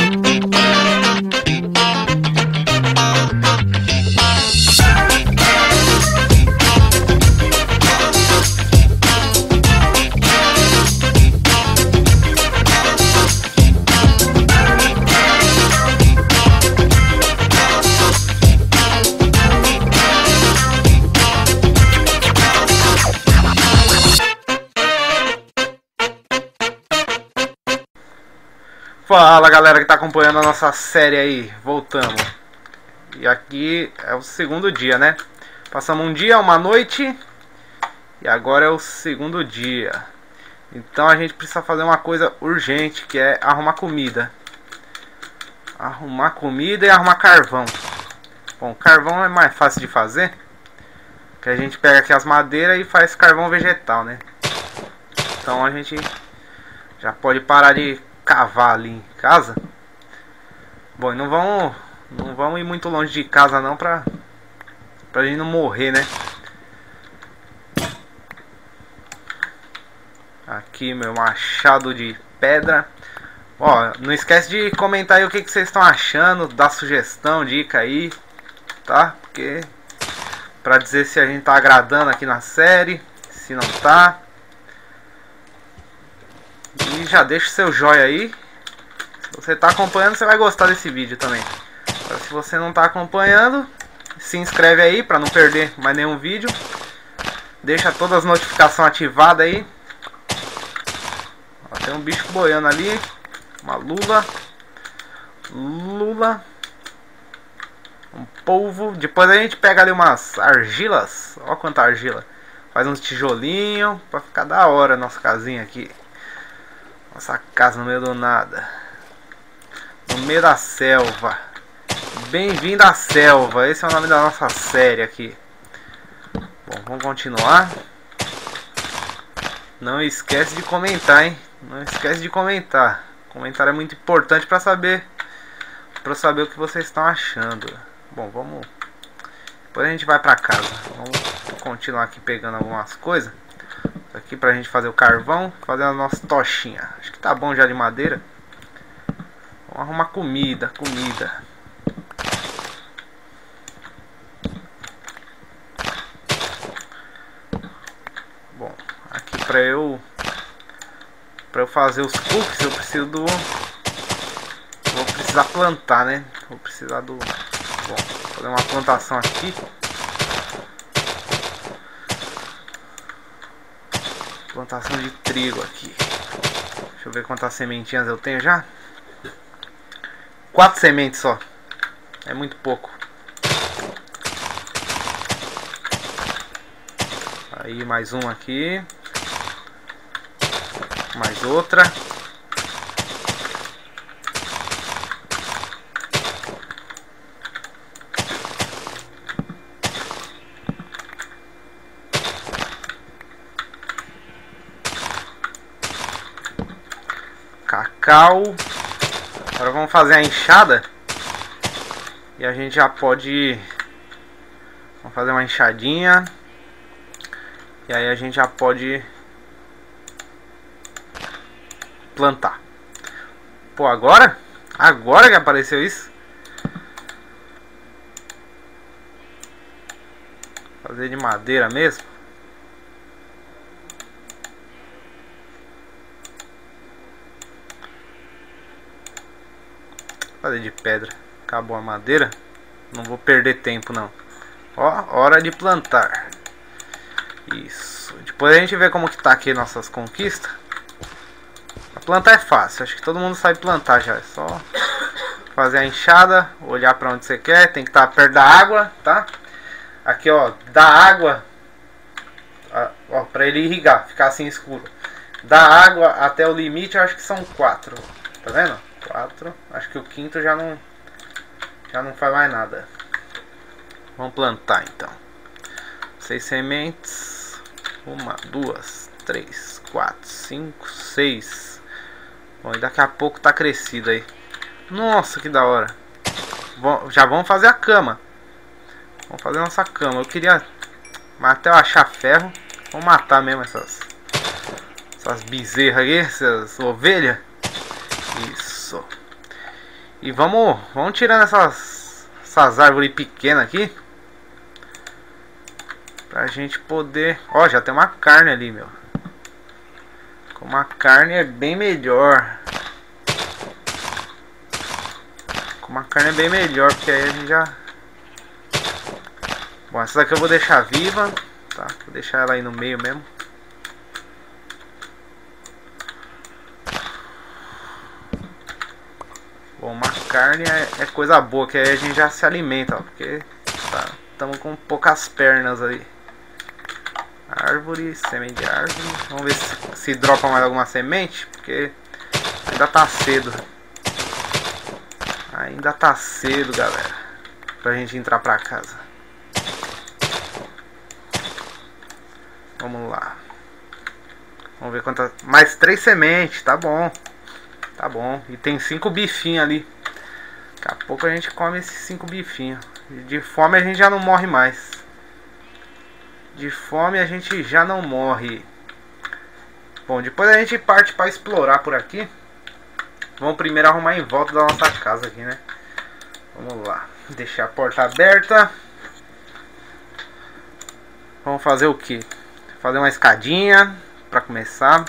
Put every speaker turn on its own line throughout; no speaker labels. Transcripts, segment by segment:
Fala galera que tá acompanhando a nossa série aí, voltamos. E aqui é o segundo dia, né? Passamos um dia, uma noite e agora é o segundo dia. Então a gente precisa fazer uma coisa urgente, que é arrumar comida. Arrumar comida e arrumar carvão. Bom, carvão é mais fácil de fazer, que a gente pega aqui as madeiras e faz carvão vegetal, né? Então a gente já pode parar de cavar ali em casa. Bom, não vamos ir muito longe de casa não, pra gente não morrer, né? Aqui meu machado de pedra. Ó, não esquece de comentar aí o que vocês estão achando, dar sugestão, dica aí, tá? Porque pra dizer se a gente tá agradando aqui na série, se não tá. E já deixa o seu joinha aí. Se você tá acompanhando, você vai gostar desse vídeo também. Agora, se você não tá acompanhando, se inscreve aí pra não perder mais nenhum vídeo. Deixa todas as notificações ativadas aí. Ó, tem um bicho boiando ali. Uma lula. Um polvo. Depois a gente pega ali umas argilas. Ó quanta argila. Faz uns tijolinhos pra ficar da hora a nossa casinha aqui. Nossa casa no meio do nada. No meio da selva. Bem-vindo à selva. Esse é o nome da nossa série aqui. Bom, vamos continuar. Não esquece de comentar, hein? Não esquece de comentar. Comentário é muito importante para saber o que vocês estão achando. Bom, vamos. Depois a gente vai para casa. Vamos continuar aqui pegando algumas coisas aqui pra gente fazer o carvão, fazer a nossa tochinha. Acho que tá bom já de madeira. Vamos arrumar comida. Bom, aqui pra eu fazer os cookies eu preciso do... Vou precisar plantar, né? Vou precisar do... Bom, vou fazer uma plantação aqui. Plantação de trigo aqui. Deixa eu ver quantas sementinhas eu tenho já. 4 sementes só. É muito pouco. Aí mais uma aqui. Mais outra. Cacau. Agora vamos fazer a enxada. E a gente já pode... Vamos fazer uma enxadinha. E aí a gente já pode plantar. Pô, agora? Agora que apareceu isso? Fazer de madeira mesmo? Fazer de pedra. Acabou a madeira. Não vou perder tempo não. Ó, hora de plantar. Isso. Depois a gente vê como que tá aqui nossas conquistas. A plantar é fácil. Acho que todo mundo sabe plantar já. É só fazer a enxada, olhar pra onde você quer. Tem que estar perto da água, tá? Aqui, ó, da água, ó, pra ele irrigar, ficar assim escuro. Da água até o limite, eu acho que são 4. Tá vendo? 4. Acho que o quinto já não faz mais nada. Vamos plantar então. 6 sementes. 1, 2, 3, 4, 5, 6. Bom, e daqui a pouco tá crescido aí. Nossa, que da hora. Já vamos fazer a cama. Vamos fazer nossa cama. Eu queria... Mas até eu achar ferro. Vamos matar mesmo essas bezerras aqui. Essas ovelhas. Isso. E vamos tirando essas árvores pequenas aqui. Pra gente poder... Ó, já tem uma carne ali, meu. Com uma carne é bem melhor. Com uma carne é bem melhor, porque aí a gente já... Bom, essa daqui eu vou deixar viva, tá? Vou deixar ela aí no meio mesmo. Bom, uma carne é coisa boa, que aí a gente já se alimenta, ó, porque estamos com poucas pernas aí. Árvore, semente de árvore. Vamos ver se dropa mais alguma semente, porque ainda tá cedo. Ainda tá cedo, galera, pra gente entrar pra casa. Vamos lá. Vamos ver quantas... Mais 3 sementes, tá bom. Tá bom. E tem 5 bifinhos ali. Daqui a pouco a gente come esses 5 bifinhos. De fome a gente já não morre mais. De fome a gente já não morre. Bom, depois a gente parte para explorar por aqui. Vamos primeiro arrumar em volta da nossa casa aqui, né? Vamos lá. Deixar a porta aberta. Vamos fazer o que? Fazer uma escadinha para começar.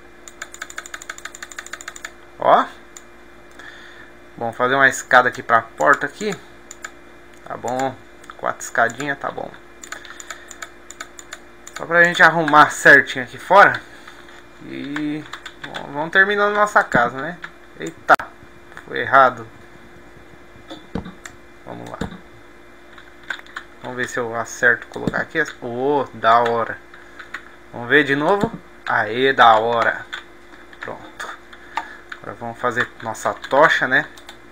Ó. Bom, fazer uma escada aqui para a porta aqui. Tá bom. 4 escadinhas, tá bom. Só pra gente arrumar certinho aqui fora. E bom, vamos terminando nossa casa, né? Eita, foi errado. Vamos lá. Vamos ver se eu acerto colocar aqui. Oh, da hora. Vamos ver de novo. Aê, da hora. Pronto. Agora vamos fazer nossa tocha, né?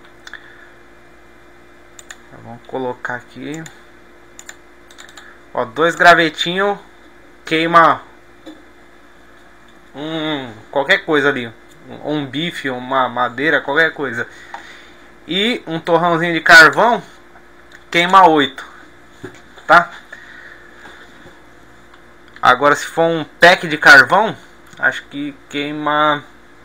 Vamos colocar aqui. Ó, 2 gravetinhos. Queima qualquer coisa ali. Um bife, uma madeira, qualquer coisa. E um torrãozinho de carvão queima 8. Tá? Agora se for um pack de carvão, acho que queima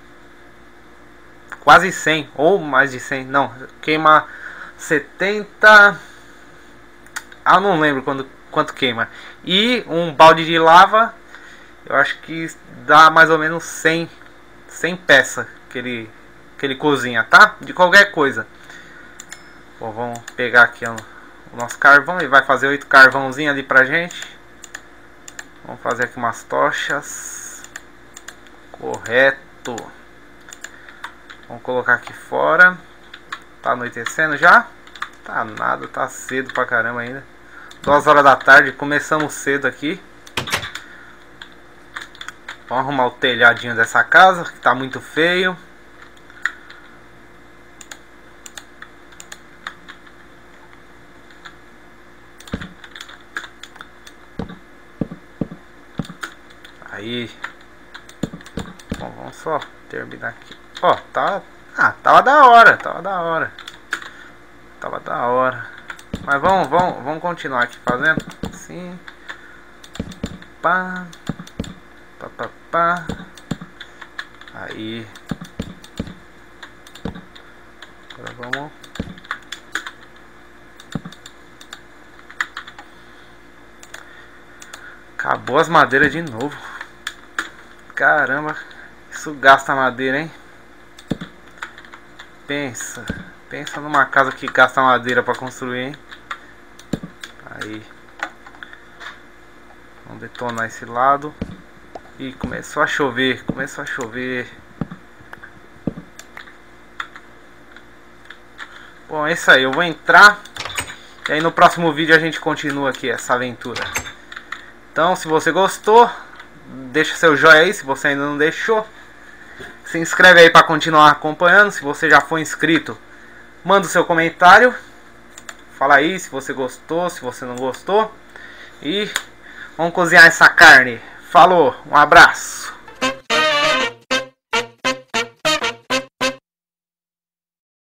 quase 100 ou mais de 100. Não, queima 70. Ah, não lembro quanto queima. E um balde de lava, eu acho que dá mais ou menos 100 peças que ele cozinha, tá? De qualquer coisa. Bom, vamos pegar aqui o nosso carvão. Ele vai fazer 8 carvãozinhos ali pra gente. Vamos fazer aqui umas tochas. Correto. Vamos colocar aqui fora. Tá anoitecendo já? Tá nada, tá cedo pra caramba ainda. 2 horas da tarde, começamos cedo aqui. Vamos arrumar o telhadinho dessa casa, que tá muito feio. Aí. Bom, vamos só terminar aqui. Ó, tá... Ah, tava da hora, tava da hora. Tava da hora. Mas vamos continuar aqui fazendo assim. Pá. Pá, pá, pá. Aí. Agora vamos. Acabou as madeiras de novo. Caramba, isso gasta madeira, hein? Pensa numa casa que gasta madeira para construir, hein? Aí. Vamos detonar esse lado. E começou a chover, Bom, é isso aí, eu vou entrar. E aí no próximo vídeo a gente continua aqui essa aventura. Então, se você gostou, deixa seu joinha aí, se você ainda não deixou. Se inscreve aí para continuar acompanhando. Se você já for inscrito, manda o seu comentário. Fala aí se você gostou, se você não gostou. E vamos cozinhar essa carne. Falou, um abraço.